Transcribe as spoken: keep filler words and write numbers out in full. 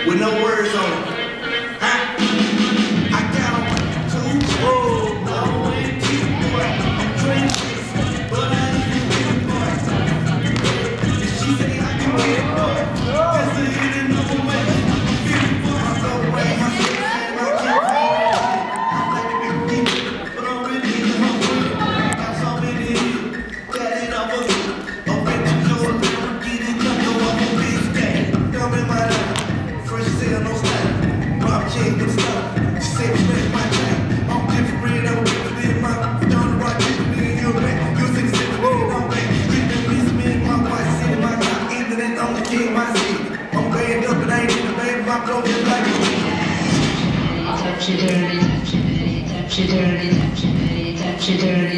with no words on it. Huh? I got on two toes, no and two boy. I'm crazy, but I ain't getting boy. She say I can get boy, just to hit another way. I'm so brave, my shit, my campaign. I'm like a big deep, but I'm really in my way. I'm so many got it up a bit. I'm ready to go, never get it, come go up a big day. Come in my life. Fresh sale, no style. Rob chain, no stuff. She say respect my chain. I'm different, I'm different. My don't rock different. You're back. You say different. I'm back. Street police, me and my wife sitting my car. Internet on the king, my seat. I'm banned up and I ain't in the band. My blow is like a Touch it dirty, touch it dirty, touch it dirty, touch it dirty, touch it dirty.